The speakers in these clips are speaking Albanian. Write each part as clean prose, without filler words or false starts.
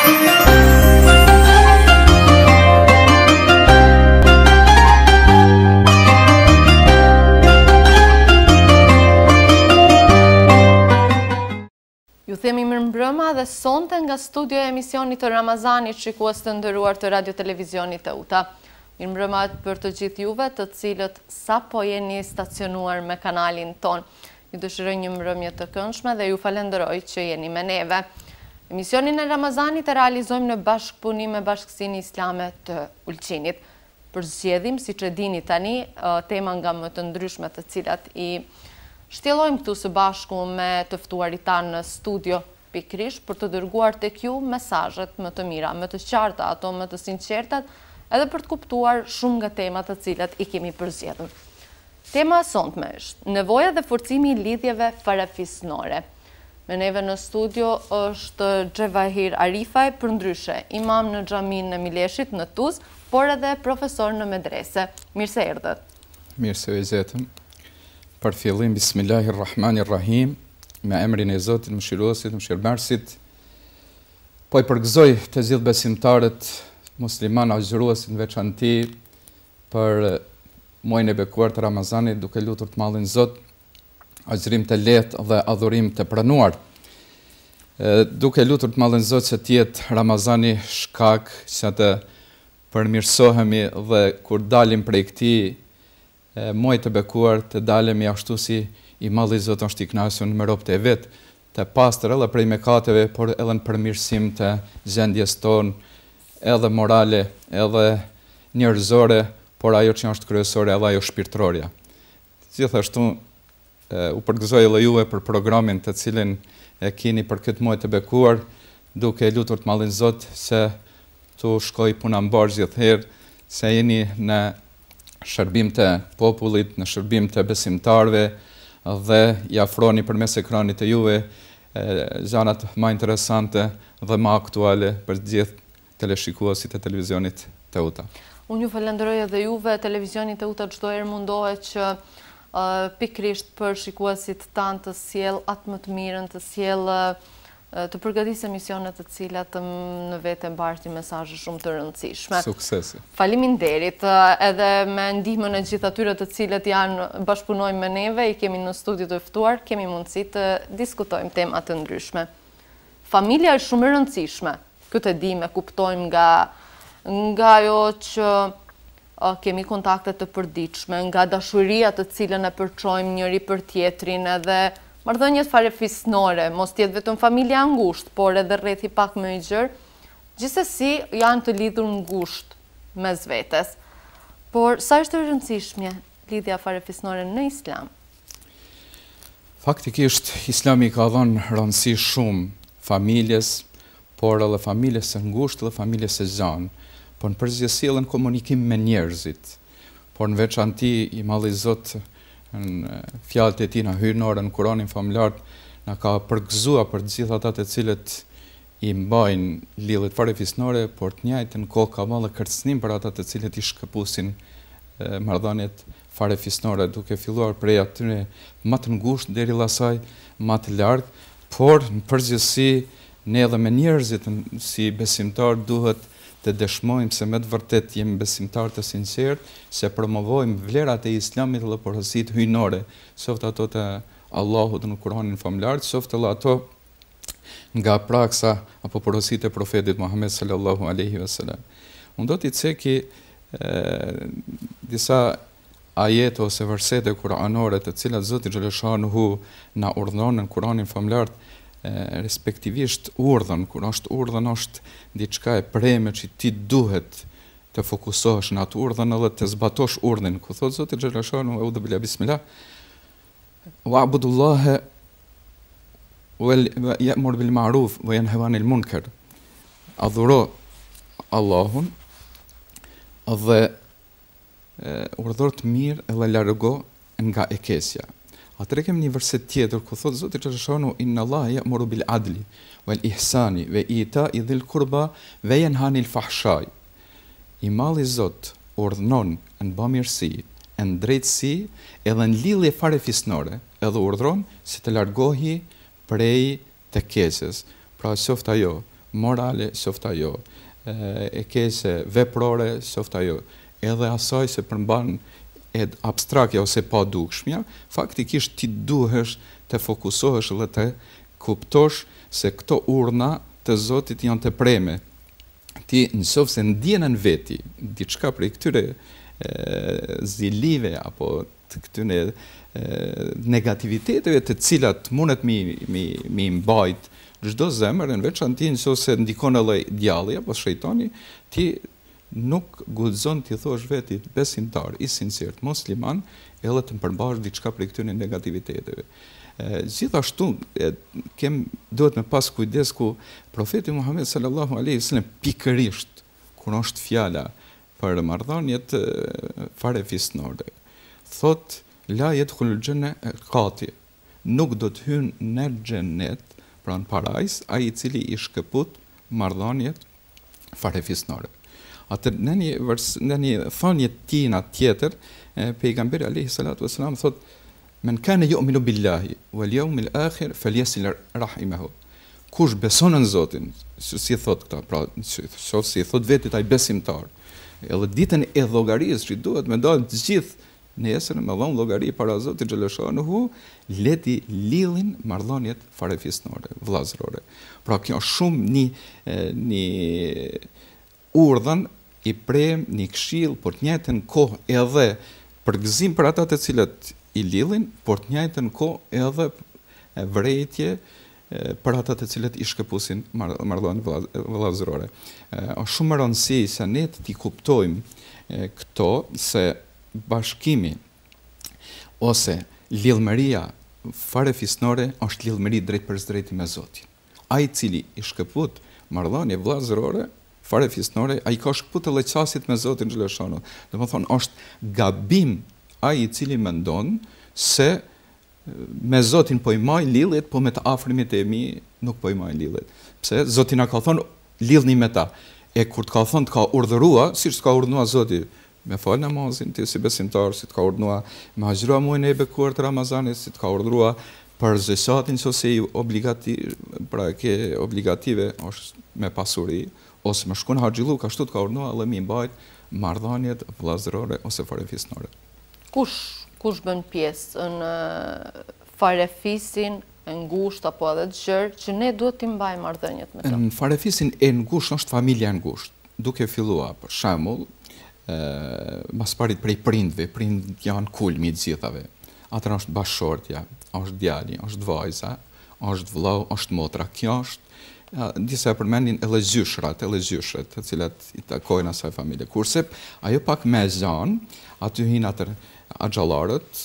Ju themi mirëmbrëma dhe sonte nga studio e emisionit të Ramazanit, shikues të nderuar të radio televizionit të UTA. Mirëmbrëma për të gjithë juve të cilët sapo jeni stacionuar me kanalin ton. Ju dëshiroj një mbrëmje të këndshme dhe ju falenderoj që jeni me neve. Emisionin e Ramazanit e realizojmë në bashkëpunim me Bashkësinë Islame të Ulqinit. Përzgjedhim, siç e dini tani, tema nga më të ndryshme të cilat i shtjellojmë këtu së bashku me të ftuarit tanë në studio pikërisht për të dërguar tek ju mesazhet më të mira, më të qarta, ato më të sinqertat, edhe për të kuptuar shumë nga temat të cilat i kemi përzgjedhur. Tema e sotme është nevoja dhe forcimi i lidhjeve farefisnore. Me neve në studio është Xhevahir Arifaj, përndryshe imam në xhaminë e Mileshit në Tuz, por edhe profesor në medrese. Mirë se erdhët. Mirë se vëzhetëm. Për fillim, Bismillahirrahmanirrahim, me emrin e Zotit, mëshiruesit, mëshirëmarrësit, po i përgëzoj të gjithë besimtarët musliman agjëruesit në veçanti për muajin e bekuar të Ramazanit, duke lutur të Madhin Zot, agjërim të lehtë dhe adhurim të pranuar. Duke lutur të Madhin Zot që të jetë Ramazani shkak që të përmirësohemi dhe kur dalim prej këtij muaj të bekuar të dalemi ashtu si i Madhi Zot është i kënaqur me robët e vet, të pastër edhe prej mëkateve, por edhe në përmirësim të gjendjes tonë, edhe morale, edhe njerëzore, por ajo që është kryesore edhe ajo shpirtërore. Gjithashtu u përgëzoj edhe juve për programin të cilin e keni për këtë muaj të bekuar, duke lutur të Madhin Zot se tu shkoj puna mbar gjithherë, se jeni në shërbim të popullit, në shërbim të besimtarve dhe i afroni përmes ekranit të juve gjanat më interesante dhe më aktuale për gjithë teleshikuesit e televizionit të UTA. Unë ju falenderoj edhe juve, televizionit të UTA çdo herë mundohet që pikërisht për shikuesit tanë të sjell atë më të mirën, të sjell të përgatisë emisionet të cilat në vete mbartin mesazhe shumë të rëndësishme. Suksesi. Faleminderit, edhe me ndihmën e gjithë atyre të cilët janë bashkëpunojnë me neve, i kemi në studio të ftuar, kemi mundësi të diskutojmë tema të ndryshme. Familja është shumë e rëndësishme. Këtë e dimë, kuptojmë nga ajo që kemi kontakte të përditshme, nga dashuria të cilën e përçojmë njëri për tjetrin, edhe marrëdhëniet farefisnore, mos tjetë vetëm familja ngushtë, por edhe rrethi pak më i gjerë, gjithsesi janë të lidhur ngushtë mes vetes. Por sa është e rëndësishme lidhja farefisnore në Islam? Faktikisht, Islami ka dhënë rëndësi shumë familjes, por edhe familjes së ngushtë dhe familjes së gjanë, por në përgjithësi edhe në komunikim me njerëzit, por në veçanti i Madhi Zot në fjalët e tij na hyjnore në Kur'anin familjar na ka përgëzuar për të gjithë ata të cilët i mbajnë lidhjet farefisnore, por të njëjtën kohë ka marrë kërcënim për ata të cilët i shkëpusin marrëdhëniet farefisnore, duke filluar prej atyre më të ngushtë deri asaj më të larg, por në përgjithësi ne edhe me njerëzit si besimtar duhet të dëshmojmë se me të vërtet jemi besimtar të sinqert, se promovojmë vlerat e Islamit dhe porositë hyjnore, qoftë ato të Allahut në Kur'anin familjar, qoftë edhe ato nga praksa apo porositë e profetit Muhammed sallallahu alaihi wasallam. Unë do t'i ceki disa ajete ose versete kuranore të cilat Zoti xhaleshanuhu na urdhëron në Kur'anin familjar, respektivisht urdhën, kur është urdhën është diçka e preme që ti duhet të fokusohesh në atë urdhën edhe të zbatosh urdhën. Ku thot Zoti xhaleshanu, eudhu billahi bismillah, wa'budullaha ya'mur bil ma'ruf wa yanha 'anil munkar. Adhuro Allahun dhe urdhër të mirë edhe largo nga e keqja. Atëre kemi një verset tjetër ku thotë Zoti xhaleshanu, inna Allaha ya'muru bil adli wal ihsani wa ita'i dhil qurba wa yanha 'anil fahshai. I Malli Zot urdhënon në bamirësi, në drejtësi edhe në lidhje farefisnore, edhe urdhëron si të largohi prej të keqes. Pra qoftë ajo morale, qoftë ajo e keqe veprore, qoftë ajo edhe asaj se përmban abstraktja ose pa dukshmja, faktikisht ti duhesh të fokusohesh dhe të kuptosh se këto urna të Zotit janë të preme. Ti nëse se ndjenën veti diçka prej këtyre zilive apo të këtyre negativiteteve të cilat mundet mi mbajt çdo zemër, në veçantë nëse ndikon edhe djalli apo shejtani, ti nuk guxon t'i thosh vetit besimtar i sinqert musliman edhe të përmbash diçka prej këtyre negativiteteve. Gjithashtu duhet me pas kujdes ku profeti Muhammed sallallahu alaihi wasallam pikërisht kur është fjala për marrëdhëniet farefisnore, thot la yadkhulul janna qati, nuk do të hynë në xhenet, pra në parajs, ai i cili i shkëput marrëdhëniet farefisnore. Atë në një thonje tina tjetër, pejgamberi alayhi salatu wasalam thot men kana yu'minu billahi wal yawmil akhir falyasil rahimahu. Kush beson në Zotin, si thot këta, pra si thot vetit ai besimtar, edhe ditën e llogarisë që duhet me dalë të gjithë nesër me dhon llogari para Zotit xhaleshanuhu, leti lidhin marrëdhëniet farefisnore, vëllazërore. Pra kjo është shumë një urdhën i prem, një këshill, por të njëjtën kohë edhe përgëzim për ata të cilët i lidhin, por të njëjtën kohë edhe vërejtje për ata të cilët i shkëpusin marrëdhëniet vëllazërore. Është shumë e rëndësishme se ne të kuptojmë këto se bashkimi ose lidhmëria farefisnore është lidhmëri drejt për drejti me Zotin. Ai i cili i shkëput marrëdhënie vëllazërore farefisnore, ai ka shkëput edhe qasjet me Zotin xhaleshano. Domethënë është gabim ai i cili mendon se me Zotin po i maj lidhet, po me të afërmit e mi nuk po i maj lidhet. Pse Zoti na ka thonë lidhni me ta. E kur të ka thonë të ka urdhërua, siç ka urdhëruar Zoti, me fal namazin, ti si besimtar, si të ka urdhëruar me haxhruar muajin e bekuar të Ramazanit, si të ka urdhëruar për zakatin ose i obligativ, pra ke obligative është me pasuri, ose me shkon haxhillu, ashtu të ka urdhëruar edhe mi mbajt marrëdhëniet vëllazërore ose farefisnore. Kush bën pjesë në farefisin e ngushtë apo edhe të gjerë që ne duhet t'i mbajmë marrëdhëniet me to? Në farefisin e ngushtë është familja e ngushtë. Duke filluar për shembull, mas parit prej prindve, prindët janë kulmi të gjithave. Atër është bashortja, është djali, është vajza, është vëllau, është motra. Kjo është disa përmendin edhe gjyshrat, të cilat i takojnë asaj familje. Kurse ajo pak me zan, aty hin atër axhallarët,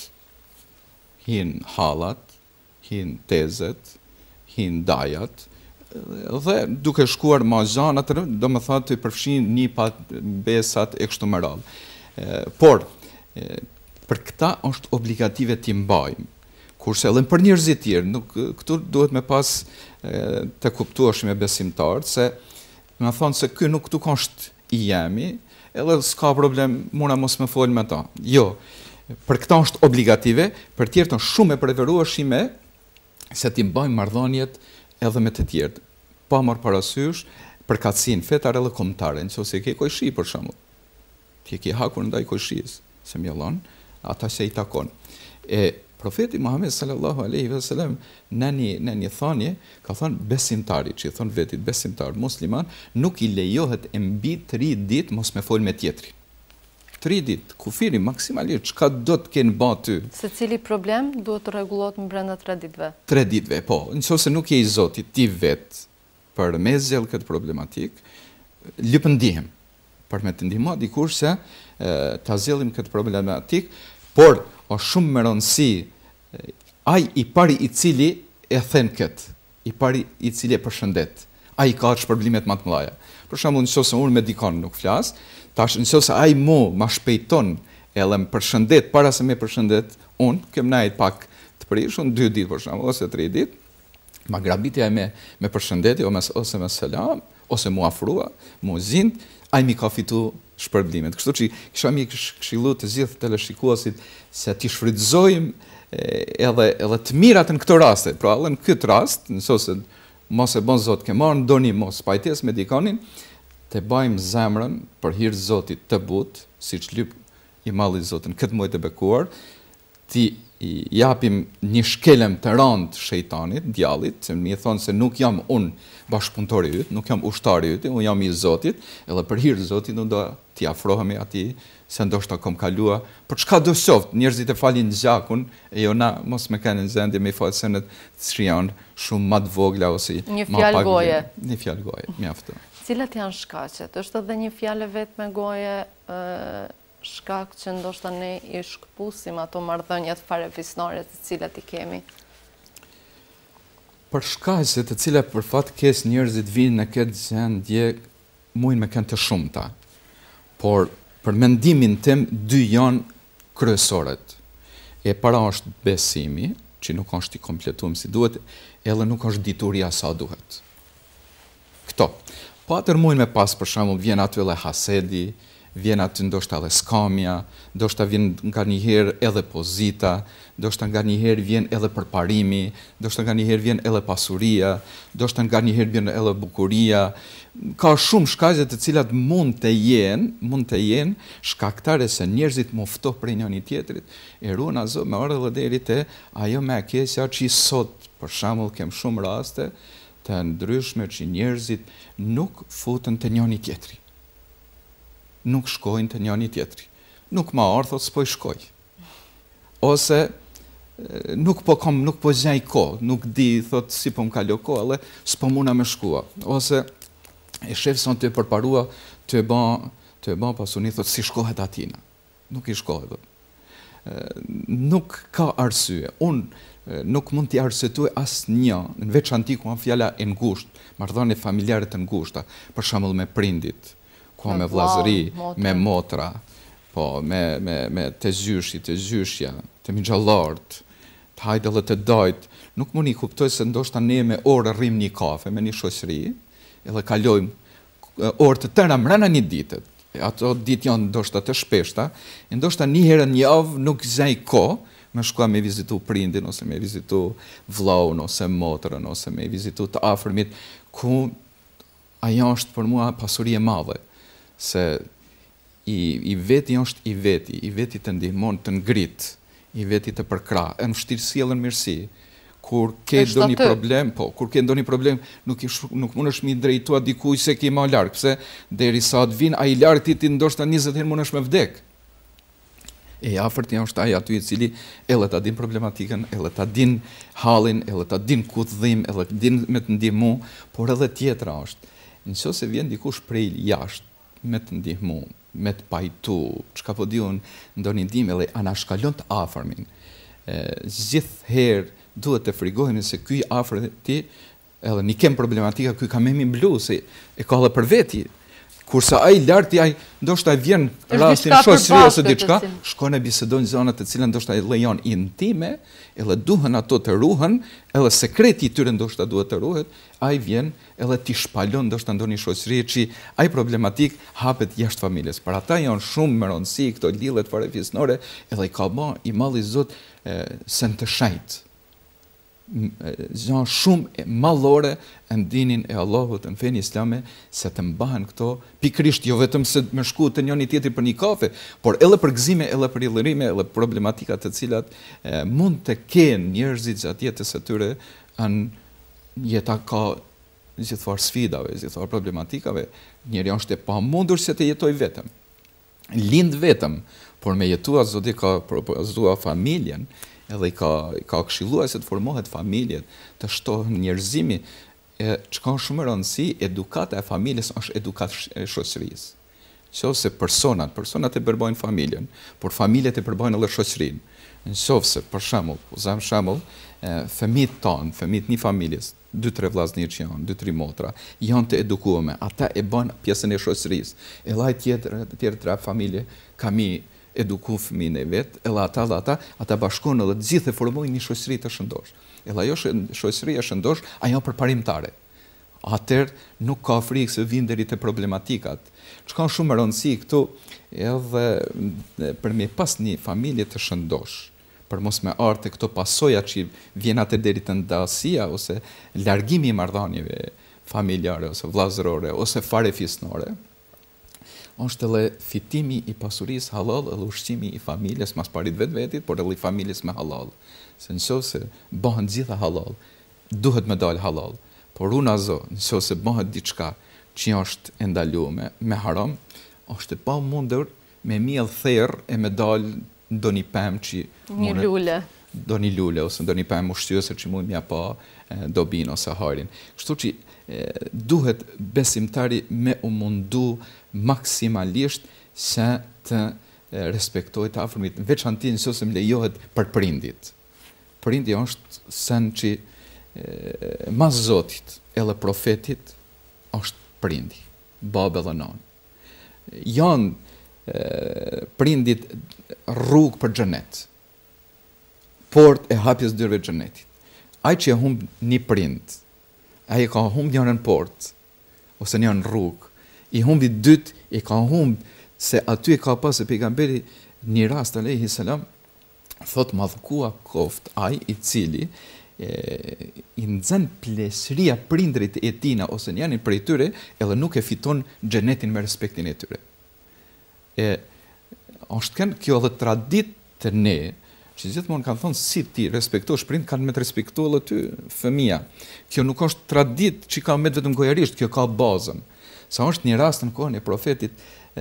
hin hallat, hin tezet, hin dajat, dhe duke shkuar ma zan, atër do më thënë të përfshin një pat besat e kështu më radhë. Por, për këta është obligative t'i mbajmë. Kurse edhe për njerëzit tjerë, këtu duhet me pas të kuptuash me besimtarët, se me thonë se ky nuk këtu është i jemi, edhe s'ka problem, muna mos me folë me ta. Jo, për këta është obligative, për tjerët është shumë e preferueshme se t'i mbajmë marrëdhëniet edhe me të tjerët, pa marrë parasysh përkatësinë fetare edhe kombëtare, nëse ke kojshi për shembull. Ti ke hakur ndaj kojshisë, se mjellon, ata se i takon. Profeti Muhammed sallallahu alaihi wasallam në një thënie ka thënë besimtari, që i thon vetit besimtar musliman, nuk i lejohet e mbi 3 ditë mos me fol me tjetrin. 3 ditë, kufiri maksimalisht, çka do të kenë bë ty. Secili problem duhet të rregullohet në brenda 3 ditëve. 3 ditëve, po. Nëse nuk je i Zotit ti vet për me zgjell këtë problematik, lypë ndihem për me të ndihmuar dikush se ta zgjellim këtë problematik, por është shumë më rëndësi ai i pari i cili e thën këtë, i pari i cili e përshëndet. Ai ka shpërblimet më të mëdha. Për shembull, nëse unë me dikon nuk flas, tash nëse ai ma shpejton edhe më përshëndet para se më përshëndet, unë kem najt pak të prishun 2 ditë për shembull ose 3 ditë, ma grabitja me përshëndetje ose me selam, ose mu afrua, mu zind, ai mi ka fitu shpërblimet. Kështu që kisha mi këshillu të gjithë teleshikuesit se ti shfrytëzojmë edhe të mirat në këtë raste. Pra edhe në këtë rast, nëse mos e bon Zot ke marrë ndonjë mos pajtes me dikonin, të bajmë zemrën për hir Zotit të butë, siç lyp i malli Zotin këtë muaj të bekuar, ti japim një shkelem të rëndë shejtanit, djallit, se më thonë se nuk jam unë bashkëpunëtori yt, nuk jam ushtari yt, unë jam i Zotit, edhe për hir Zotit unë do t'i afrohemi atij, se ndoshta kom kalua, për çka do qoftë, njerëzit e falin gjakun, e jo na mos me kanë në zendje me falë senet që janë shumë më të vogla ose një fjalë goje. Një fjalë goje, mjafton. Cilat janë shkaqet? Është edhe një fjalë vetëm me goje shkak që ndoshta ne i shkëpusim ato marrëdhëniet farefisnore të cilat i kemi? Për shkaqe të cilat për fat keq njerëzit vinë në këtë gjendje mujnë me kanë të shumta. Por për mendimin tim dy janë kryesorët. E para është besimi, që nuk është i kompletuar si duhet, edhe nuk është dituria sa duhet. Këto. Po atër mujnë me pas për shembull vjen aty edhe hasedi, vjen aty ndoshta edhe skamja, ndoshta vjen nga njëherë edhe pozita, ndoshta nga njëherë vjen edhe përparimi, ndoshta nga njëherë vjen edhe pasuria, ndoshta nga njëherë vjen edhe bukuria. Ka shumë shkaqe të cilat mund të jenë shkaktare se njerëzit muftoh prej njëri tjetrit, e ruan azo me orë edhe deri te ajo më e keqja që sot për shembull kem shumë raste të ndryshme që njerëzit nuk futen te njëri tjetri. Nuk shkojnë të njëri tjetri. Nuk ma ardhë, thot, s'po i shkoj. Ose nuk po gjej kohë, nuk di, thot, si po më kalo kohë, ale s'po muna me shkua. Ose e shef son të e përparua, të e ban pasuni, thot, si shkohet atina. Nuk i shkohet. Nuk ka arsye. Unë nuk mund t'i arsyetuaj asë një, në veç antiku anë fjala e ngusht, marrëdhënie familjare të ngushta, për shembull me prindit, me vllazëri, me motra, po, me të zyshi, të zyshja, të minxallart, të hajde dhe të dajt. Nuk mund i kuptoj se ndoshta ne me orë rrim një kafe me një shoqëri, edhe kalojmë orë të tëra mbrana një ditet. Ato ditë janë ndoshta të shpeshta, e ndoshta një herë në javë nuk zej kohë me shkua me vizitu prindin, ose me vizitu vllaun, ose motrën, ose me vizitu të afërmit, ku ajo është për mua pasuri e madhe. Se i veti është i veti të ndihmon të ngrit, i veti të përkra, e në vështirë sjellën mirësi. Kur ke ndonjë problem, nuk mund është mi drejtua dikuj se ki ma larg, pse derisa të vinë ai larg ti ndoshta 20 herë mund është me vdek. E afërt është ai aty i cili edhe ta din problematikën, edhe ta din hallin, edhe ta din ku të dhim, edhe din me të ndihmu, por edhe tjetra është. Nëse vjen dikush prej jashtë me të ndihmu, me të pajtu, çka po di unë, ndonjë ndihmë edhe anashkalon të afërmin. Gjithherë duhet të frigojnë se ky afër ti, edhe një kem problematika, ky ka me mi mblu, se e ka dhe për veti. Kurse ai larti, ai ndoshta vjen rastin shoqëri ose diçka, shkon e bisedojnë zonat të cilat ndoshta lejon intime, edhe duhen ato të ruhen, edhe sekreti i tyre ndoshta duhet të ruhet, ai vjen edhe ti shpalon ndoshta ndonjë shoqëri që ai problematik hapet jashtë familjes. Për ata janë shumë me rëndësi këto lidhjet farefisnore, edhe i ka bë i malli Zot se në të shajt. Janë shumë mallore në dinin e Allahut në fenë islame se të mbahen këto pikërisht jo vetëm se me shku të njëri tjetri për një kafe, por edhe për gëzime, edhe për illërime, edhe problematika të cilat mund të kenë njerëzit gjatë jetës së tyre në jeta ka gjithfar sfidave, gjithfar problematikave, njeri është e pamundur se të jetoj vetëm. Lind vetëm, por me jetua Zoti ka propozuar familjen, edhe i ka këshilluar se të formohet familjet, të shtohen njerëzimi, që ka shumë rëndësi, edukata e familjes është edukat e shoqërisë. Nëse personat e përbojnë familjen, por familjet e përbojnë edhe shoqërinë. Nëse, për shembull, fëmijët tanë, fëmijët një familjes, 2-3 vllazënir që janë, 2-3 motra, janë të edukuar, ata e bën pjesën e shoqërisë. Edhe ai tjetër familje ka mi eduku fëmijën e vet, edhe ata bashkohen edhe të gjithë e formojnë një shoqëri të shëndosh. Edhe ajo shoqëri e shëndosh, ajo përparimtare. Atëherë nuk ka frikë se vijnë deri te problematikat. Çka është shumë e rëndësishme këtu, edhe për me pas një familje të shëndosh, për mos me arte këto pasoja që vjen atë deri të ndasia ose largimi i marrëdhënieve familjare ose vllazërore ose farefisnore, është edhe fitimi i pasurisë halal edhe ushqimi i familjes, mas parit vetë-vetit, por edhe i familjes me halal. Se nëse bëhen gjitha halal, duhet me dalë halal. Por unë azo, nëse bëhet diçka që është e ndaluar me haram, është e pamundur me miell therr e me dalë ndonjë pemë që një lule. Ndonjë lule ose ndonjë pemë ushqyese që mund mja pa dobin ose harin. Kështu që duhet besimtari me u mundu maksimalisht se të respektoj të afërmit, veçanti nëse më lejohet për prindit. Prindi është sen që mas Zotit edhe profetit është prindi, babë dhe nanë. Janë prindit rrugë për xhenet, port e hapjes dyrëve të xhenetit. Ai që e humb një prind, ai ka humb njërin port ose njërin rrugë, i humbi dytë i ka humb se aty e ka pasë pejgamberi një rast alayhi salam, thot madhkua koft ai i cili i nxën plesëria prindrit e tina ose njërin prej tyre edhe nuk e fiton xhenetin me respektin e tyre. Është kënë kjo edhe tradit të ne, që gjithmonë kanë thonë si ti respektosh prind, kanë me të respektu edhe ty fëmia. Kjo nuk është tradit që ka me vetëm gojarisht, kjo ka bazën. Sa është një rast në kohën e profetit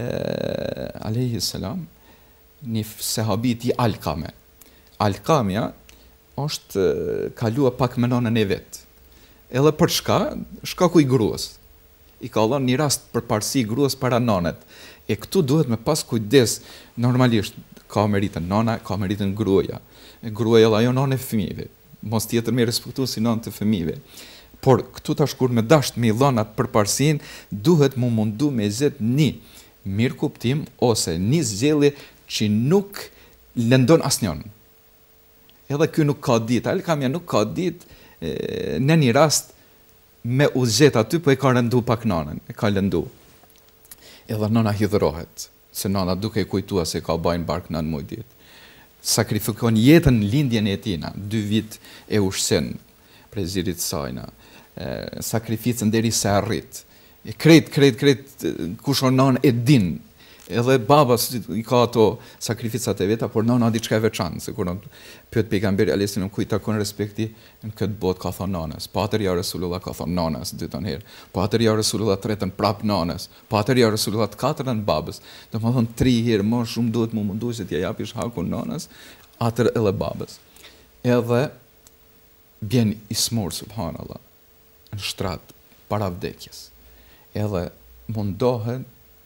alayhi salam, një sahabit i Alkame. Alkamja është kalua pak me nonën e vetë. Edhe për shkaku i gruas. I ka dhënë një rast për parësi gruas para nonet. E këtu duhet me pas kujdes, normalisht ka meritën nona, ka meritën gruaja. Gruaja dhe ajo nonë e fëmijëve. Mos tjetër me respektu si nonë të fëmijëve. Por këtu tash kur me dasht me i dhënat për parësin, duhet mu mundu me zet një mirë kuptim ose një zgjellje që nuk lëndon asnjën. Edhe ky nuk ka ditë, Alkamja nuk ka ditë në një rast me u zgjet aty, po e ka rëndu pak nanën, e ka lëndu. Edhe nana hidhrohet, se nana duke e kujtua se ka bajnë bark nën muj ditë. Sakrifikon jetën lindjen e tina, 2 vit e ushqen prej zirit sajna, sakrificën deri se arrit. Kret, kush o nanë e din, edhe baba i ka ato sakrificat e veta, por nana diçka e veçantë, se kur pyet pejgamberi alayhis salam kujt takon respekti në këtë botë, ka thonë nanës. Patër ja Resulullah, ka thonë nanës 2 herë. Patër ja Resulullah 3 prap nanës. Patër ja Resulullah 4 babës. Domethënë 3 herë më shumë duhet mu mundu se t'ja japish hakun nanës, atër edhe babës. Edhe bjen i smur subhanallah në shtrat para vdekjes. Edhe mundohet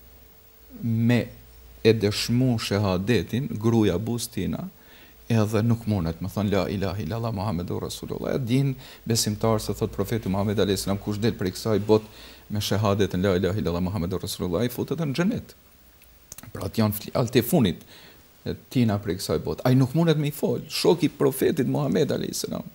me e dëshmu shahadetin, gruaja bustina, edhe nuk mundet, me thonë la ilaha illallah Muhammedur Rasulullah. E din besimtar se thot profeti Muhammed alayhis salam, kush del për kësaj bot me shahadetin la ilaha illallah Muhammedur Rasulullah, i futet në xhenet. Pra atë janë fjalët e funit tina për kësaj bot. Ai nuk mundet me i fol, shoku i profetit Muhammed alayhis salam.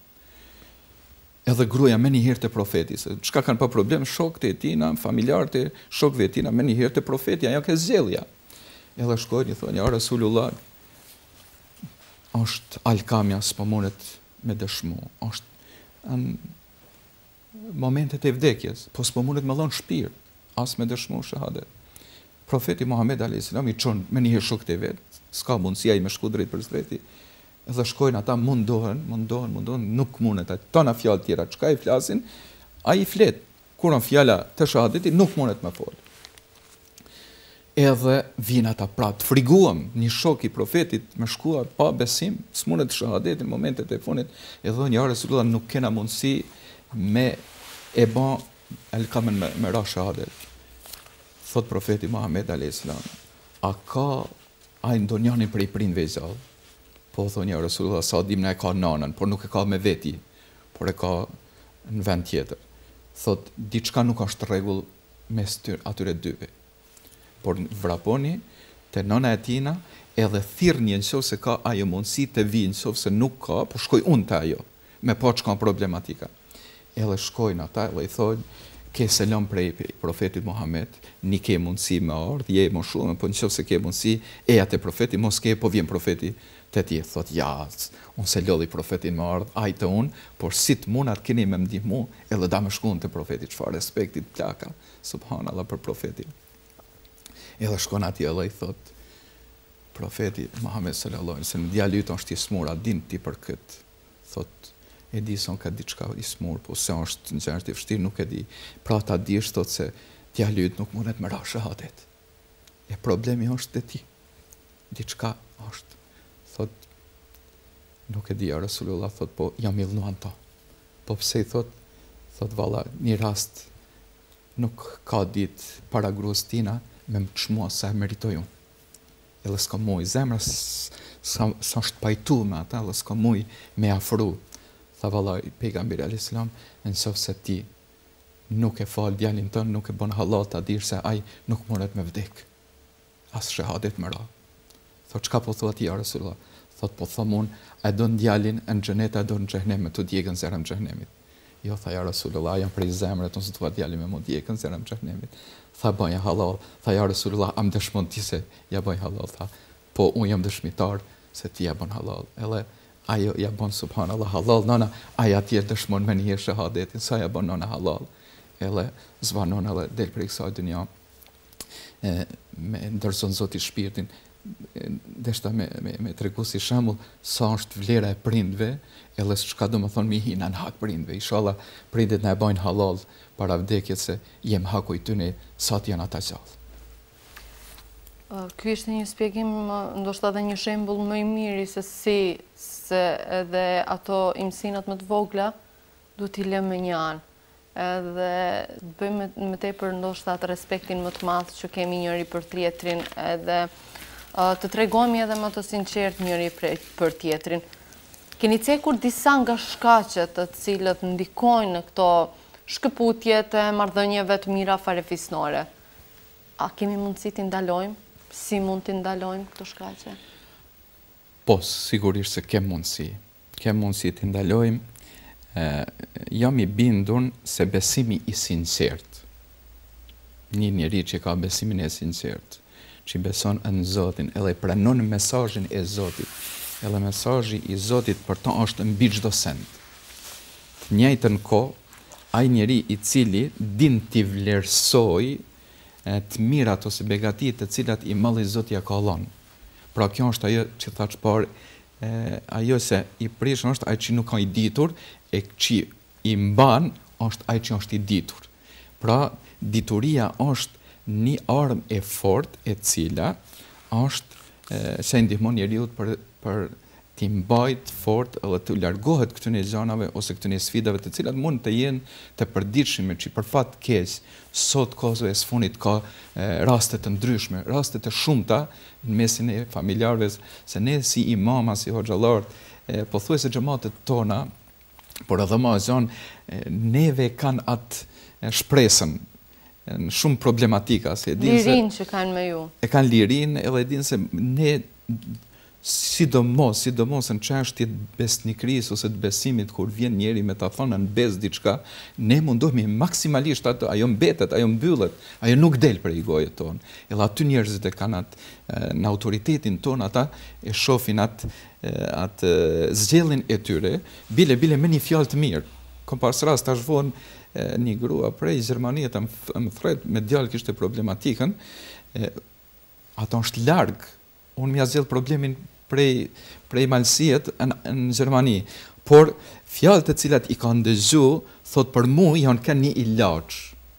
Edhe gruaja me një herë të profetit, se çka kanë pa problem shokët e tina, familjarët e shokëve e tina, me një herë të profetit, ajo ka zgjedhja. Edhe shkojnë i thonë, ja Rasulullah, është Alkamja s'po mundet me dëshmu, është në momentet e vdekjes, po s'po mundet me dhënë shpirt, as me dëshmu shahadet. Profeti Muhammed alayhis salam i çon me një herë shokët e vet, s'ka mundësi ai me shku drejt për drejti. Edhe shkojnë ata mundohen, nuk mundet atë tona fjalë tjera, çka i flasin, ai i flet. Kur on fjala të shahadetit nuk mundet me fol. Edhe vjen ata prap, friguam, një shok i profetit me shkuar pa besim, s'mundet shahadetin në momentet e fundit, e thonë ja Resulullah nuk kena mundësi me e bë Alkamën me ra shahadet. Thot profeti Muhammed alayhis salam, a ka ai ndonjërin prej prindve gjallë? Po thonë ja Resulullah, sa dimna e ka nanën, por nuk e ka me veti, por e ka në vend tjetër. Thot, diçka nuk është rregull mes atyre dyve. Por vraponi te nana e tina, edhe thirrni nëse ka ajo mundësi të vinë, nëse nuk ka, po shkoj unë te ajo, me po çka problematika. Edhe shkojnë ata dhe i thonë, ke selam prej profetit Muhammed, një ke mundësi me ardh, je më shumë, po nëse ke mundësi, eja te profeti, mos ke, po vjen profeti te ti, thot, ja, unë se lodhi profetin me ardh, ajte unë, por si të munat keni me ndihmu, edhe da me shkun të profetit, çfarë respektit plaka, subhanallah për profetin. Edhe shkon atje edhe i thot, profeti Muhammed sallallahu alaihi wasallam, djali yt është i smur, a din ti për kët? Thot, e di se ka diçka i smur, po se është në gjë të vështirë, nuk e di. Pra ta dish, thot se djali yt nuk mundet me ra shahadet. E problemi është te ti. Diçka është. Thot, nuk e di, ja Rasulullah, thot, po jam i dhnuan ta. Po pse i thot valla, një rast nuk ka ditë para gruas tina me më çmua sa e meritoj unë. Edhe s'ka muj, zemra sa është pajtu me ata, edhe s'ka muj me afru. Tha valla, pejgamberi alayhis salam, nëse ti nuk e fal djalin tën, nuk e bën halal, ta dish se ai nuk mundet me vdek. As shahadet me ra. Thot, çka po thua ti ja Rasulullah? Thot, po them unë, e don djalin në xhenet, e don në xhenem, të djegën zerën xhenemit. Jo, tha ja Rasulullah, jam prej zemrës, unë s'dua djalin me mu djegën zerën xhenemit. Tha, bëja halal. Tha, ja Rasulullah, am dëshmon ti se ja bëj halal. Tha, po unë jam dëshmitar se ti ja bën halal. Edhe ajo ja bën subhanallah halal, nona, aja tjerë dëshmon me një shahadetin, sa ja bën nona halal. Edhe zbanon edhe del prej kësaj dynja, me ndërson Zoti shpirtin, deshta me tregu si shembull sa është vlera e prindve, edhe çka do të thonë mi hina në hak prindve. Inshallah prindet na e bajnë halal para vdekjes se jem haku i tyne sa të janë ata gjallë. Ky ishte një shpjegim, ndoshta edhe një shembull më i miri se edhe ato imësinat më të vogla duhet t'i lëmë me një anë. Edhe bëjmë me tepër ndoshta atë respektin më të madh që kemi njëri për tjetrin, edhe të tregojmë edhe më të sinqert njëri për tjetrin. Keni cekur disa nga shkaqet të cilët ndikojnë në këto shkëputje të marrëdhënieve të mira farefisnore. A kemi mundësi t'i ndalojmë? Si mund t'i ndalojmë këto shkaqe? Po, sigurisht se kem mundësi. Kem mundësi t'i ndalojmë. Jam i bindur se besimi i sinqert, një njeri që ka besimin e sinqert, që beson në Zotin, edhe pranon mesazhin e Zotit, edhe mesazhi i Zotit për ta është mbi çdo send. Të njëjtën kohë, ai njeri i cili din t'i vlerësoj të mirat ose begatit të cilat i malli Zoti ja ka dhënë. Pra kjo është ajo që thash parë, ajo se i prish është ai që nuk ka i ditur, e që i mban është ai që është i ditur. Pra dituria është një armë e fortë e cila është se ndihmon njeriu për t'i mbajt fort edhe të largohet këtyne gjanave ose këtyne sfidave të cilat mund të jenë të përditshme, që për fat keq sot kohëve e sfunit ka raste të ndryshme, raste të shumta në mesin e familjarëve, se ne si imama, si hoxhallar, pothuajse xhamatet tona, por edhe më gjanë, neve kanë atë shpresën në shumë problematika. Lirin që kanë me ju. E kanë lirin, edhe din se ne sidomos në çështjet besnikërisë ose të besimit, kur vjen njeri me ta thonë në bes diçka, ne mundohemi maksimalisht atë, ajo mbetet, ajo mbyllet, ajo nuk del prej gojës tonë. Edhe aty njerëzit e kanë atë në autoritetin tonë, ata e shohin atë zgjedhjen e tyre, bile me një fjalë të mirë. Kom pas rast tash vonë një grua prej Gjermanisë më thret me djalë kishte problematikën, ata është larg. Unë m'ja zgjedh problemin prej malësiet në Gjermani, por fjalët të cilat i kanë dëgju, thot për mu janë kanë një ilaç,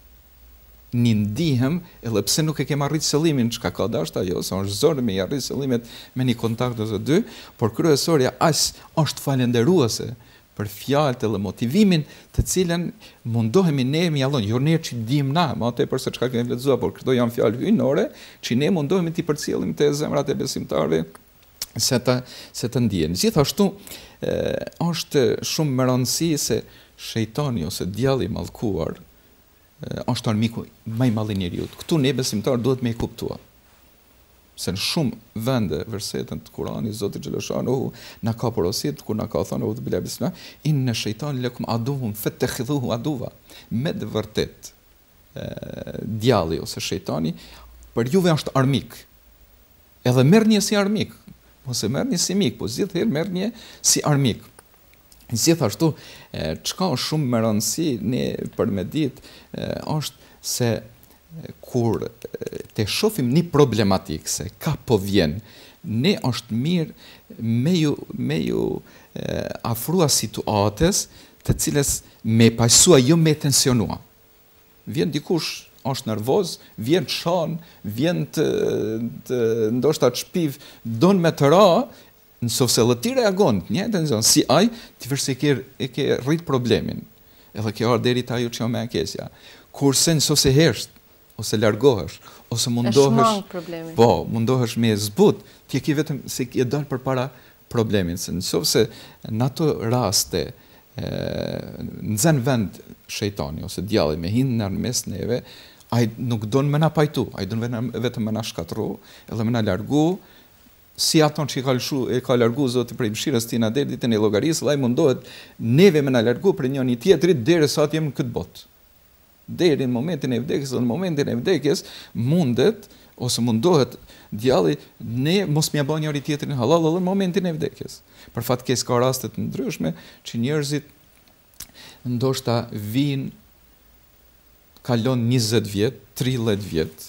një ndihem, edhe pse nuk e kem arrit qëllimin çka ka dashur ajo, se është zorë me i arrit qëllimet me një kontakt ose dy, por kryesorja as është falenderuese për fjalët dhe motivimin të cilën mundohemi ne mi jallon, jo ne që dim na, ma tepër se çka kemi lexuar, por këto janë fjalë hyjnore që ne mundohemi t'i përcjellim te zemrat e besimtarëve se të ndihen. Gjithashtu është shumë më rëndësi se shejtani ose djalli i mallkuar është armiku më i madh i njeriu. Këtu ne besimtar duhet me e kuptuar. Se në shumë vende versetën të Kuranit Zoti xhaleshanuhu na ka porosit kur na ka thënë udh billahi bismillah inna shaytan lakum aduwwun fattakhidhuhu aduwa. Me të vërtet djalli ose shejtani, për juve është armik. Edhe merr një si armik, mos e merr një si mik, po gjithherë merr një si armik. Gjithashtu, çka është shumë me rëndësi ne për me ditë, është se kur te shohim një problematik se ka po vjen, ne është mirë me ju afrua situatës të cilës me pajsua jo me tensionua. Vjen dikush është nervoz, vjen të shan, vjen ndoshta të shpiv, don me të ra, nëse ti reagon, një tension, si ai, ti vërse e ke rrit problemin. Edhe kjo ardh deri te ajo që më e keqja. Kurse nëse hersht, ose largohesh, ose mundohesh, mundohesh me zbut, ti ke vetëm se ke dal përpara problemin. Se nëse në ato raste nxen vend shejtani ose djalli me hinë në mes neve, ai nuk don më na pajtu, ai don vetëm më na shkatru, edhe më na largu, si aton që e ka largu Zoti prej mëshirës tina deri ditën e llogarisë, ai mundohet neve më na largu për njëri tjetrit derisa të jemi në këtë botë. Deri në momentin e vdekjes, në momentin e vdekjes mundet ose mundohet djalli ne mos m'ia bëj njëri tjetrin halal edhe në momentin e vdekjes. Për fatkeqësi ka raste të ndryshme që njerëzit ndoshta vinë, kalon 20 vjet, 30 vjet,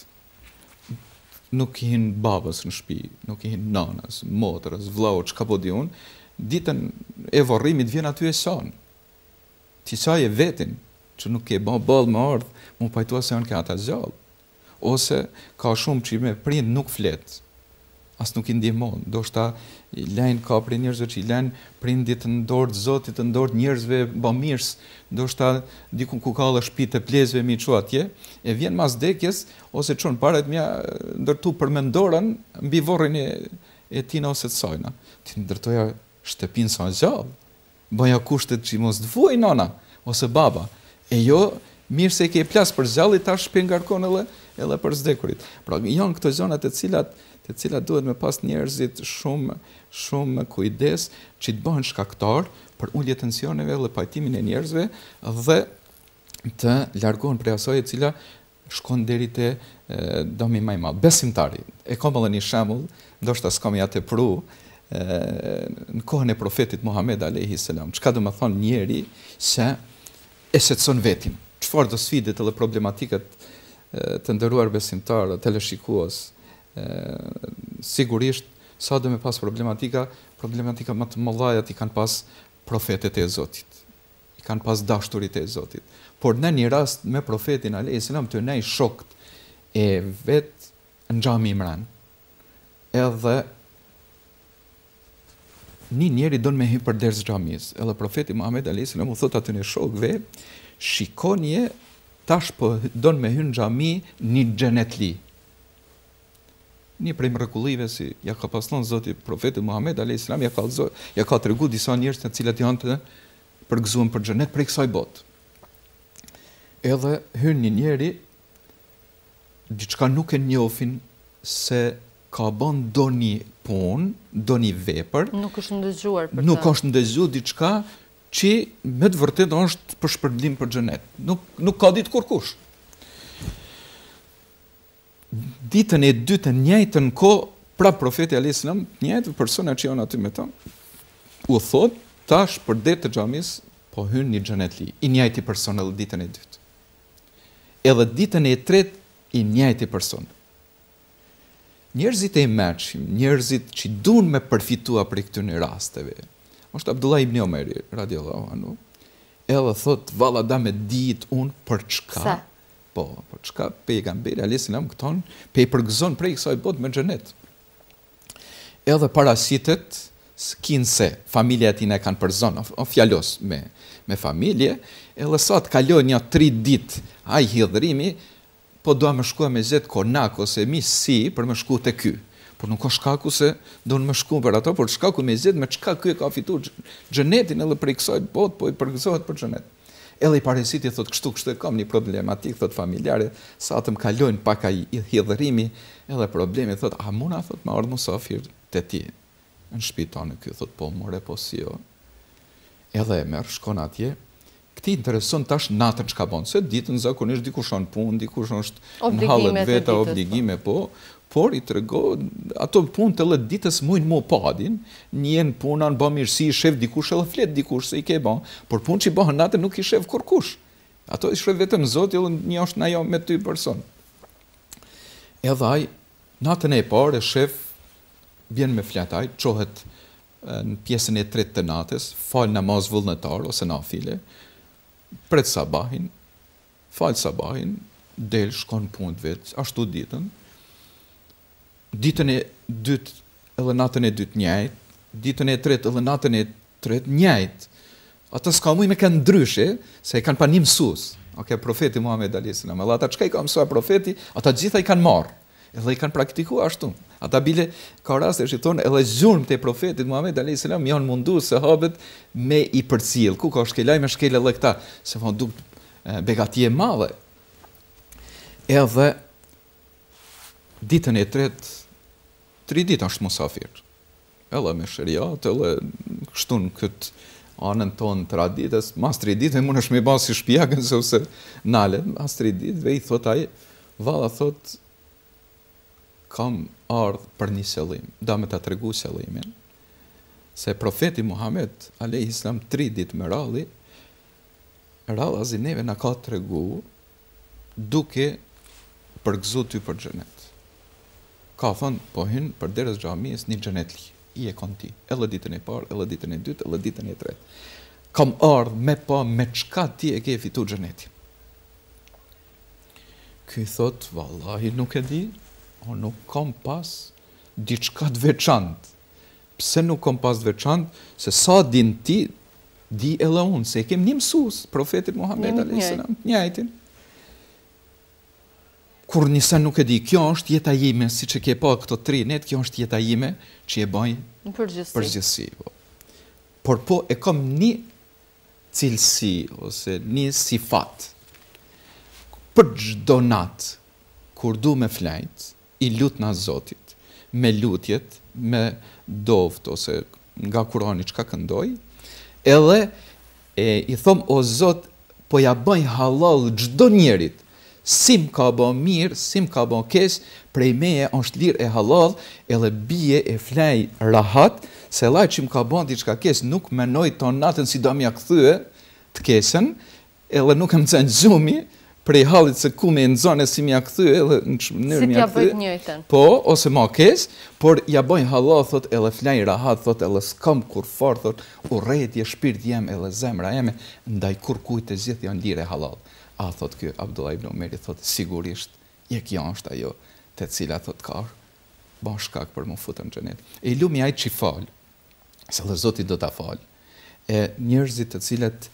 nuk i hin babës në shtëpi, nuk i hin nanës, motrës, vllau, çka po di unë, ditën e varrimit vjen aty e son. Ti çaj e vetin, që nuk ke ball më ardh, mu pajtua se janë ka ata gjallë. Ose ka shumë që me prind nuk flet, as nuk i ndihmon, ndoshta i lajn ka prej njerëzve që i lajn prindit në dorë të Zotit, në dorë njerëzve bamirës, ndoshta diku ku ka shtëpi të plezëve mi çu atje, e vjen mas vdekjes ose çon parat mja ndërtu për mendorën mbi vorrin e tina ose të sajna. Ti ndërtoja shtëpinë sa gjallë, bëja kushtet që mos të vuaj nana ose baba, e jo mirë se ke plas për zjalli tash pengarkon edhe për zdekurit. Pra janë këto zona të cilat duhet me pas njerëzit shumë kujdes që të bëhen shkaktar për ulje tensioneve dhe pajtimin e njerëzve dhe të largohen prej asaj e cila shkon deri te dëmi më i madh. Besimtari, e kam edhe një shembull, ndoshta s'kam ja tepru, në kohën e profetit Muhammed alayhi salam, çka do të thonë njeri që e shqetëson vetin. Çfarë do sfidet edhe problematikat të nderuar besimtarë, teleshikues, sigurisht sa do me pas problematika më të mëdha i kanë pas profetet e Zotit, i kanë pas dashturit e Zotit. Por në një rast me profetin alayhis salam të nej shokt e vet në xhami Imran. Edhe një njeri don me hyrë përdes xhamis, edhe profeti Muhammed alayhis salam u thot aty në shokëve, shikoni tash po don me hyrë në xhami një xhenetli. Një prej mrekullive si ja ka paslon Zoti profetit Muhammed alayhis salam ja ka tregu disa njerëz të cilët janë të përgëzuar për xhenet prej kësaj bote. Edhe hyn një njeri diçka nuk e njohin se ka bën doni punë, doni vepër, nuk është ndëgjuar për të. Nuk është ndëgjuar diçka që me të vërtetë është për shpërblim për xhenet. Nuk ka ditë kurkush. Ditën e dytë në njëjtën kohë, pra profeti alayhis salam, njëjtë persona që janë aty me ta, u thot, tash për det të xhamis po hyn një xhenetli, i njëjti person edhe ditën e dytë. Edhe ditën e tretë i njëjti person. Njerëzit e mëshëm, njerëzit që duan me përfitua prej këtyre rasteve. Është Abdullah ibn Omeri radiallahu anhu. Edhe thot, valla da me ditë unë për çka. Sa? Po, për çka pejgamberi alayhis salam këton pe i përgëzon prej kësaj botë me xhenet. Edhe parasitet skinse familja e tij kanë përzon, o fjalos me familje, edhe sa të kalojnë një 3 ditë ai hidhrimi, po do më shkua me zet konak ose misi për më shku te ky. Por nuk ka shkaku se do në më shku për ato, por shkaku me zet me çka ky e ka fituar xhenetin edhe prej kësaj botë, po i përgëzohet për xhenet. Edhe i paresiti thot kështu e kam një problematik thot familjare, sa të më kalojnë pak ai hidhrimi, edhe problemi thot, a muna thot më ardh musafir te ti në shtëpi tonë ky thot po more po si jo. Edhe e merr shkon atje, Këti intereson tash natën çka bën, se ditën zakonisht dikush on punë, dikush është në hallet Obligimet e veta, ditës, obligime por i tregoj ato punë të lë ditës mujnë mu padin, njën puna në bë mirësi, i shef dikush edhe flet dikush se i ke bën, por punë që i bëhen natën nuk i shef kurkush. Ato i shef vetëm Zoti, edhe një është na jo me ty person. Edhe ai natën e parë shef vjen me flataj, çohet në pjesën e tretë të natës, fal namaz vullnetar ose nafile, pret sabahin, fal sabahin, del shkon punë vetë, ashtu ditën. Ditën e dytë edhe natën e dytë njëjtë, ditën e tretë edhe natën e tretë njëjtë. Ata s'ka mujë me kanë ndryshe, se i kanë pa një mësues. Okay, profeti Muhammed alayhis salam. Ata çka i ka mësuar profeti, ata gjitha i kanë marrë. Edhe i kanë praktikuar ashtu. Ata bile ka raste që thonë edhe zhurmë të profetit Muhammed alayhis salam janë mundu sahabët me i përcjell. Ku ka shkelaj me shkel edhe këta, se von duk begati e madhe. Edhe ditën e tretë, 3 ditë është musafir. Edhe me shëriat, edhe kështu në këtë anën tonë traditës, mas 3 ditë, mund është me basë si shpjagën, se ose nalet, mas 3 ditë, i thot aje, valla thot, kam ardhë për një qëllim, da me ta tregu qëllimin, se profeti Muhammed, alayhis salam, 3 ditë me ralli, rallazi neve na ka tregu, duke përgëzu ty për xhenet. Ka thonë, po hynë për derës xhamisë një xhenet li, i e kon ti, edhe ditën e parë, edhe ditën e dytë, edhe ditën e tretë. Kam ardhë me pa me çka ti e ke fitu xhenetin. Ky thot, vallahi nuk e di, o nuk kam pas diçka të veçantë. Pse nuk kam pas të veçantë? Se sa din ti, di edhe unë, se e kem një mësues, profetit Muhammed alayhis salam, njëjtin. Kur njësa nuk e di, kjo është jeta ime, si që ke pa këto 3 net, kjo është jeta ime që e baj përgjithësi. Por po e kam një cilësi, ose një sifat. Për çdo natë, kur du me flajt, i lut na Zotit, me lutjet, me doft, ose nga Kurani çka këndoj, edhe i thom, o Zot, po ja bëj halal çdo njerit, sim ka bo mirë, sim ka bo keq, prej meje është lirë e halal, edhe bie e flaj rahat, se laj që më ka bo diçka keq, nuk menoj ton natën si do mja këthyë të keqen, edhe nuk më cënë gjumi, prej halit se ku me nëzone si mja këthyë, edhe në mënyrë mja këthyë, po, ose ma keq, por ja bojnë halal, thot, edhe flaj rahat, thot, edhe s'kam kur far, thot, u rejtje shpirt jem, edhe zemra jeme, ndaj kur kujt e gjithë janë lirë e halal. A, thot kjo, Abdullah ibn Omeri, thot, sigurisht, kjo është ajo, të cila, thot, ka ban shkak për mu futën në xhenet. E i lumi ajtë që i falë, se dhe Zoti do të falë, e njerëzit të cilat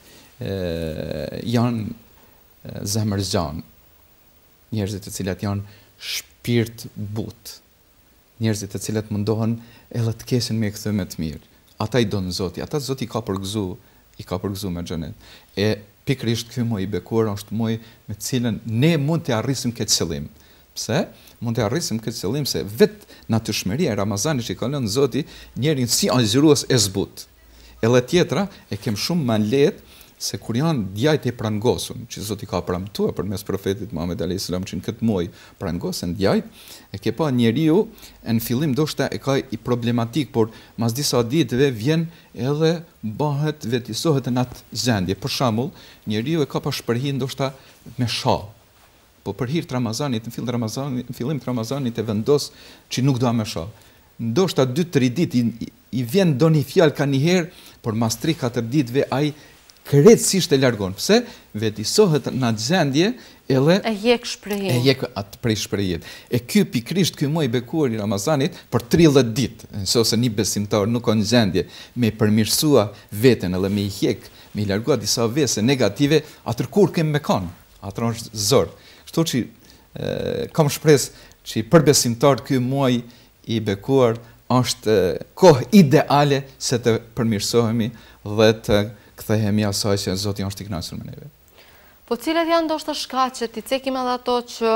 janë zemërzgjan, njerëzit të cilat janë shpirt but, njerëzit të cilat mundohen edhe të kesin me këthë me të mirë. Ata i donë Zoti, ata Zoti ka përgëzu me xhenet. E pikrisht ky muaj i bekuar është muaj me cilën ne mund të arrisim këtë qëllim. Pse? Mund të arrisim këtë qëllim se vetë natyrshmëria e Ramazanit që ka lënë Zoti njerin si anxhirues e zbut. Edhe tjetra e kem shumë më lehtë se kur janë djajt e prangosur, që Zoti ka premtuar përmes profetit Muhammed alayhis salam që në këtë muaj prangosen djajt, e ke pa njeriu në fillim ndoshta e ka i problematik, por mas disa ditëve vjen edhe bëhet vetisohet në atë gjendje. Për shembull, njeriu e ka pa shpërhi ndoshta me shah. Po për hir të Ramazanit, në fillim të Ramazanit e vendos që nuk do me shah. Ndoshta 2-3 ditë i vjen doni fjalë ka një herë, por mas 3-4 ditëve ai krejtësisht e largon. Pse? Vetisohet në atë gjendje edhe e jek shprehjen. E jek atë prej shprehjet. E ky pikrisht ky muaj i bekuar i Ramazanit për 30 ditë, nëse një besimtar nuk ka në gjendje me përmirësua veten edhe me i hjek, me i largua disa vese negative, atër kur kem me kanë, atër është zor. Kështu që kam shpresë që për besimtar ky muaj i bekuar është kohë ideale se të përmirësohemi dhe të kthehemi asaj që Zoti është i kënaqur me neve. Po cilat janë ndoshta shkaqet, i cekim edhe ato që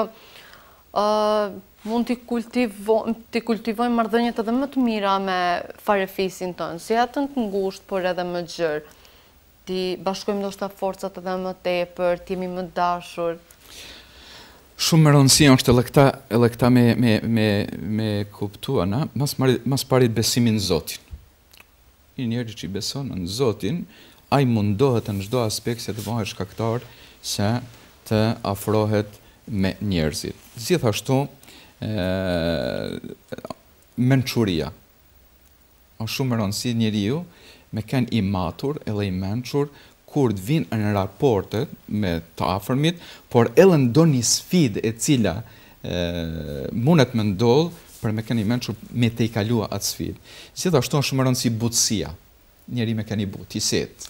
mund t'i kultivojmë marrëdhëniet edhe më të mira me farefisin tonë, si atë të ngushtë, por edhe më gjerë. ti bashkojmë ndoshta forcat edhe më tepër, ti jemi më dashur. Shumë më rëndësi është edhe këta me kuptua, na, mas parit besimin në Zotin. I njeri që i beson në Zotin, ai mundohet në çdo aspekt se të bëhet shkaktar se të afrohet me njerëzit. Gjithashtu, mençuria. Është shumë e rëndësishme njeriu me kënë i matur edhe i mençur kur të vinë në raportet me të afërmit, por edhe ndonjë sfidë e cila mundet me ndodh për me kënë i mençur me të i kalua atë sfidë. Gjithashtu është shumë e rëndësishme butësia. Njeri me kënë i butë, i setë.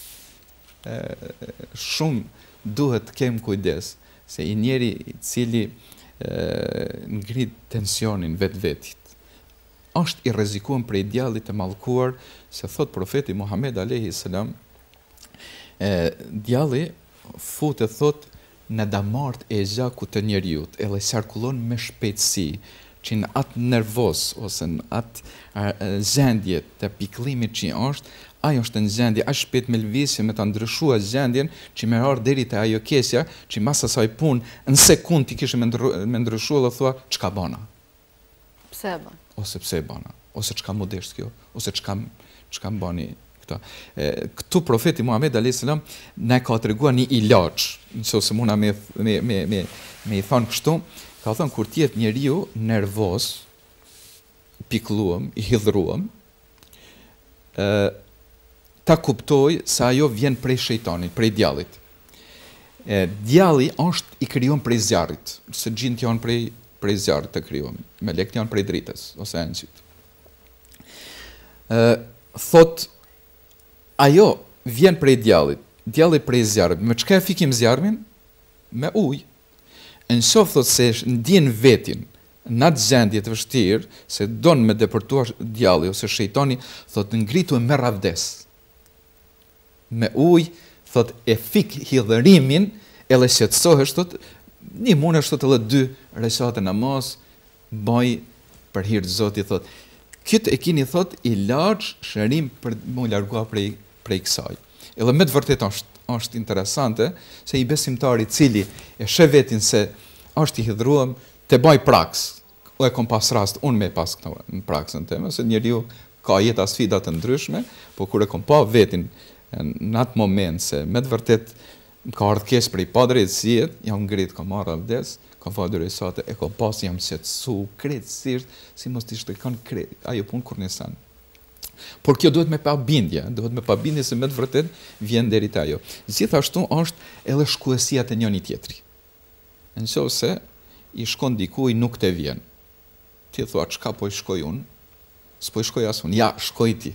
Shumë duhet të kem kujdes se i njeri i cili ngrit tensionin vetit është i rrezikuar për djallit të mallkuar, se thot profeti Muhammed alayhi salam, djalli futet thot në damart e gjakut të njeriut, edhe qarkullon me shpejtësi, që në atë nervoz ose në atë gjendje të pikëllimit që është, ajo është në gjendje aq shpejt me lëvizje me ta ndryshua gjendjen që më ardh deri te ajo keqja që mas asaj punë në sekond ti kishe me ndryshuar dhe thua çka bëna. Pse e bën? Ose pse e bëna? Ose çka më desh kjo? Ose çka më bani këta? Këtu profeti Muhammed alayhis salam na ka treguar një ilaç, nëse mund me i thon kështu, ka thënë kur ti je njeriu nervoz, pikëlluam, i hidhruam, ta kuptoj se ajo vjen prej shejtanit, prej djallit. Djalli është i krijuar prej zjarrit, se gjinët janë prej zjarrit të krijuar, melekët janë prej dritës ose engjëjt. Thot ajo vjen prej djallit, djalli prej zjarrit. Me çka e fikim zjarmin? Me ujë. Nëse thot se ndjen vetin në atë gjendje të vështirë, se don me depërtuar djalli ose shejtani, thot ngritu me ravdes. Me ujë, thot e fik hidhërimin, edhe shqetësohesh, thot, një mundesh thot edhe 2 rekate namaz, bëj për hir të Zotit, thot. Këtë e keni thot ilaç shërim për më largua prej kësaj. Edhe me të vërtetë është interesante se i besimtari i cili e sheh vetin se është i hidhruar të bëj praks. O e kom pas rast unë me pas në praksën time, se njeriu ka jeta sfida të ndryshme, por kur e kom pa vetin në atë moment se me të vërtet ka ardhur keq për i padrejtësie, jam ngrit, kam marrë avdes, kam falë resate, e kam pas jam shqetësu krejtësisht, si mos të ishte kanë ajo punë kur nisan. Por kjo duhet me pabindje se me të vërtet vjen deri te ajo. Gjithashtu është edhe shkuesia te njëri tjetri. Nëse i shkon dikuj nuk te vjen. Ti thua çka po i shkoj unë? S'po i shkoj as unë. Ja, shkoj ti.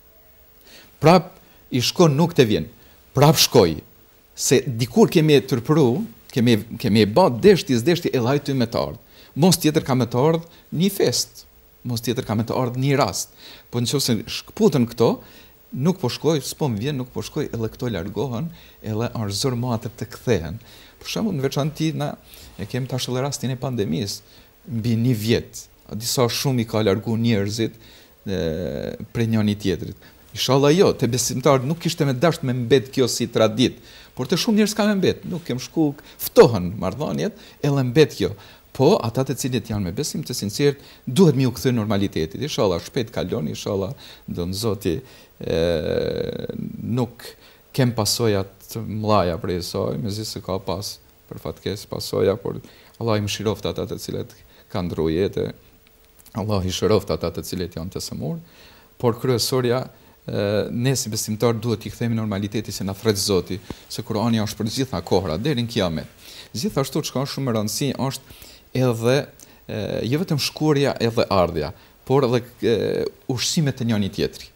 Prap i shkon nuk te vjen. Prap shkoj. Se dikur kemi tërpru, kemi e bë deshti edhe ai ty me të ardh. Mos tjetër ka me të ardh një fest. Mos tjetër ka me të ardh një rast. Po nëse shkputën këto, nuk po shkoj, s'po më vjen, nuk po shkoj, edhe këto largohen, edhe është zor mater të kthehen. Për shembull, në veçantë na e kemi tash edhe rastin e pandemisë, mbi 1 vjet. Disa shumë i ka largu njerëzit prej njëri tjetrit. Inshallah jo, te besimtarët nuk kishte me dasht me mbet kjo si tradit, por te shumë njerëz ka me mbet, nuk kem shku, ftohen marrëdhëniet, edhe mbet kjo. Po, ata të cilët janë me besim të sinqert, duhet mi u kthy normalitetit. Inshallah shpejt kalon, inshallah do në Zoti nuk kem pasojat të mëdha prej saj, mezi se ka pas për fatkes pasoja, por Allah i mëshiroft ata të cilët kanë ndru jetë, Allah i shëroft ata të cilët janë të sëmur, por kryesorja ne si besimtar duhet i kthejmë normaliteti se na thret Zoti, se Kurani është për gjitha kohra deri në kiamet. Gjithashtu çka është shumë e rëndësishme është edhe jo vetëm shkurja edhe ardhja, por edhe ushqimet të njëri tjetri.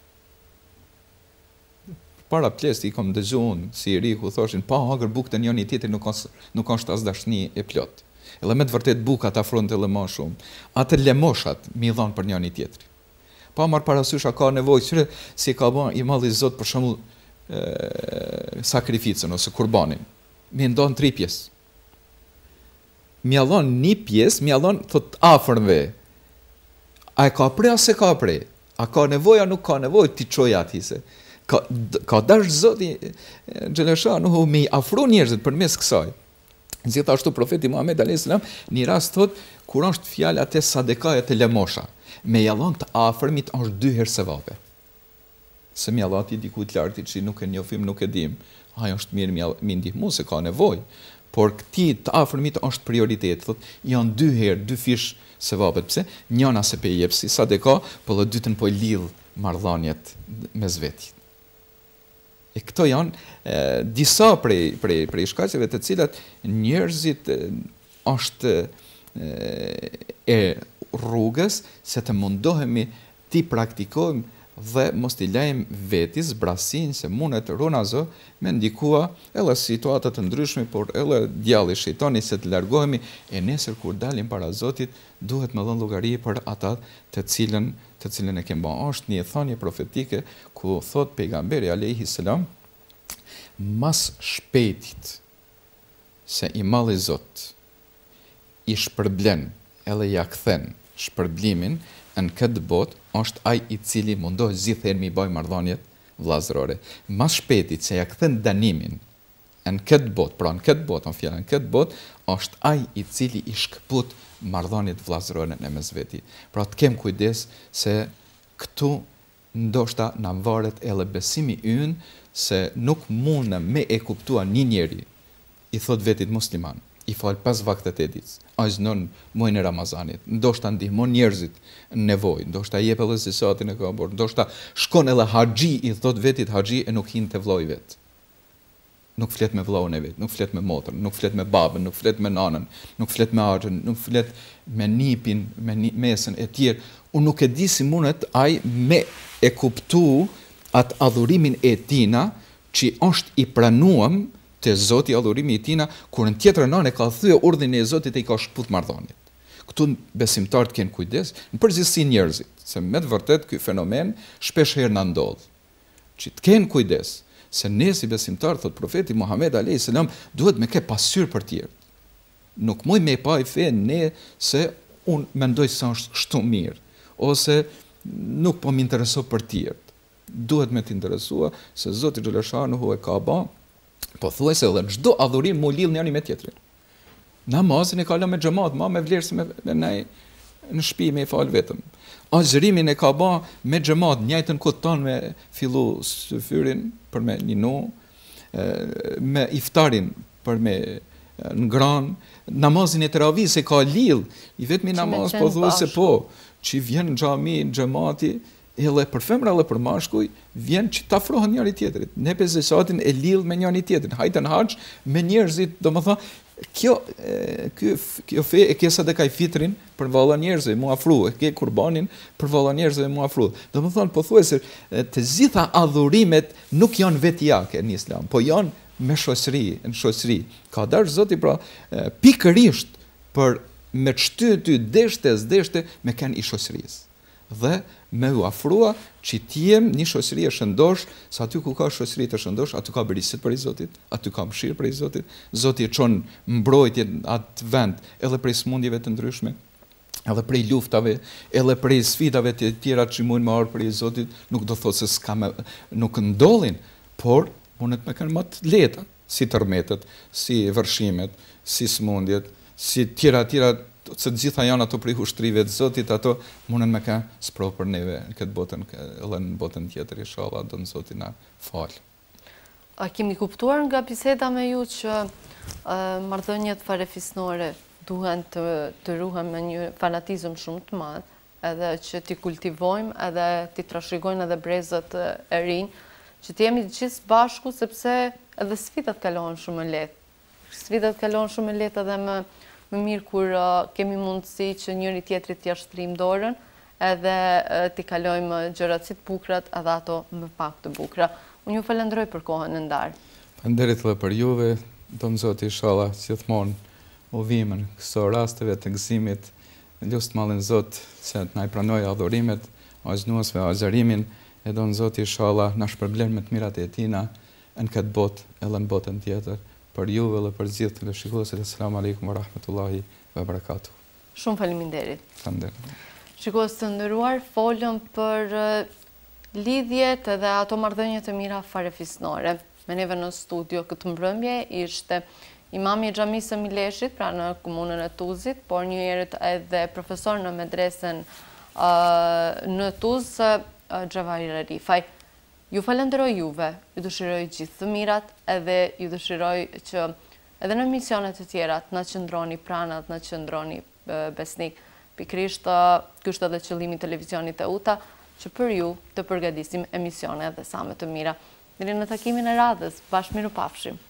Para plesti i kom dëgju unë, si i ri, ku thoshin, pa hangër bukë të njëri tjetri nuk është as dashni e plot. Edhe me të vërtet bukat afron të edhe më shumë. Atë lemoshat mi dhanë për njëri tjetri. Pa marrë parasysh a ka nevojë, qëre si ka bën i malli Zot për shembull sakrificën ose kurbanin. Mi ndonë 3 pjesë. Mi allon 1 pjesë, mi allon thot afërmve. A e ka prej ose ka prej? A ka nevoja, nuk ka nevojë ti çoj atij se. ka dash Zoti xhaleshanuhu me i afru njerëzit përmes kësaj. Gjithashtu profeti Muhammed alayhis salam një rast thot kur është fjala te sadekaja te lemosha, me jallon të afërmit është 2 herë sevape. Se mi Allah ti dikujt larti që nuk e njohim, nuk e dim, ajo është mirë mi ndihmu se ka nevojë, por këti të afërmit është prioritet, thot, janë 2 herë, 2 fish sevapet, pse? Njëna se pe jep si sadeka, po dhe dytën po lidh marrëdhëniet mes vetit. E këto janë disa prej shkaqeve të cilat njerëzit është e rrugës se të mundohemi ti praktikojmë dhe mos t'i lajmë vetis brasin se mundet runazo me ndikua edhe situatat të ndryshme, por edhe djalli shejtani se të largohemi e nesër kur dalim para Zotit duhet me dhënë llogari për ata të cilën e kemë bërë. Është një thënie profetike ku thot pejgamberi alayhi salam, mas shpejtit se i malli Zot i shpërblen edhe ja kthen shpërblimin në këtë botë është ai i cili mundohet gjithherë mi bëj marrëdhëniet vllazërore. Mas shpejtit se ja kthen danimin në këtë botë, pra në këtë botë, në këtë botë është ai i cili i shkput marrëdhëniet vllazërore në mes veti. Pra të kem kujdes se këtu ndoshta na varet edhe besimi ynë se nuk mundem me e kuptua një njeri i thot vetit musliman, i fal 5 vaktet e ditës, aznon muajin e Ramazanit, ndoshta ndihmon njerëzit në nevojë, ndoshta jep edhe zakatin e ka bërë, ndoshta shkon edhe haxhi, i thot vetit haxhi e nuk hin te vllai vet. Nuk flet me vllaun e vet, nuk flet me motrën, nuk flet me babën, nuk flet me nanën, nuk flet me axhën, nuk flet me nipin, me mesën e tjerë. Unë nuk e di si mundet ai me e kuptu atë adhurimin e tina që është i pranuam te Zoti, adhurimi i tina, kur në tjetër anë ka thyer urdhrin e Zotit e i ka shkput marrëdhëniet. Këtu besimtarët kanë kujdes, në përgjithësi njerëzit, se me të vërtet ky fenomen shpesh herë na ndodh. Që të kenë kujdes, se ne si besimtar, thot profeti Muhammed alayhis salam, duhet me ke pasqyrë për tjerë. Nuk muj me pa i fe ne se unë mendoj se është kështu mirë, ose nuk po m'intereso për tjerë. Duhet me t'interesua se Zoti xhaleshanuhu e ka ba, po thuaj se edhe çdo adhurim mu lidh njëri me tjetrin. Namazin e ka lënë me xhamat, ma me vlerë se me ne në shtëpi me fal vetëm. Azhrimin e ka ba me xhamat, njëjtën kohë ton me fillu syfyrin për me ninu, me iftarin për me ngran, namazin e teravih se ka lidh, i vetmi namaz po thuaj se po, që vjen në xhami, në xhamati, edhe për femra edhe për mashkuj, vjen që të afrohen njëri tjetrit. Ne pe zakatin e lidh me njëri tjetrin. Hajtën haxh me njerëzit, domethënë, kjo fe e ke sadekaj fitrin për valla njerëzve mu afru, e ke kurbanin për valla njerëzve mu afru. Domethënë, pothuajse të gjitha adhurimet nuk janë vetjake në Islam, po janë me shoqëri, në shoqëri. Ka dash Zoti pra pikërisht për me shtyr ty deshte me kanë i shoqërisë. Dhe me u afrua që t'jem një shoqëri e shëndosh, sa aty ku ka shoqëri të shëndosh, aty ka berisit për i Zotit, aty ka mëshirë për i Zotit, Zoti e çon mbrojtje atë vend, edhe prej smundjeve të ndryshme, edhe prej luftave, edhe prej sfidave të tjera që mund më ardhur për i Zotit, nuk do thotë se nuk ndodhin, por mundet me kanë më të lehta, si tërmetet, si vërshimet, si smundjet, si tjera se të gjitha janë ato prej hushtrive të Zotit, ato munden me ka sprovë për neve në këtë botën, edhe në botën tjetër, inshallah, do në Zotit na falë. A kemi kuptuar nga biseda me ju që marrëdhëniet farefisnore duhen të ruhen me një fanatizëm shumë të madh, edhe që t'i kultivojmë, edhe t'i trashëgojnë edhe brezët e rinj, që t'jemi gjithë bashku, sepse edhe sfidat kalohen shumë lehtë. Sfidat kalohen shumë lehtë edhe më mirë kur kemi mundësi që njëri tjetrit t'ja shtrim dorën edhe t'i kalojmë gjërat si të bukrat edhe ato më pak të bukra. Unë ju falenderoj për kohën e ndarë. Falenderit edhe për juve, do në Zoti inshallah gjithmonë udhëzimin këto rasteve të gëzimit, lut mallin Zot se të na i pranoj adhurimet, aznuesve azharimin, e do në Zoti inshallah na shpërblen me të mirat e tina në këtë botë edhe në botën tjetër. Për juve dhe për gjithë të shikuesit. Asalamu alaikum wa rahmatullahi wa barakatuh. Shumë faleminderit. Faleminderit. Shikues të nderuar, folëm për lidhjet edhe ato marrëdhënie të mira farefisnore. Me neve në studio këtë mbrëmje ishte imami i xhamisë së Mileshit, pra në komunën e Tuzit, por një herët edhe profesor në medresen në Tuzë, Xhevahir Arifaj. Ju falenderoj juve, ju dëshiroj gjithë të mirat, edhe ju dëshiroj që edhe në misionet të tjera të na qëndroni pranat, na qëndroni besnik. Pikrisht, ky është edhe qëllimi i televizionit e UTA, që për ju të përgatisim emisione dhe sa më të mira. Deri në takimin e radhës, bashkë mirupafshim.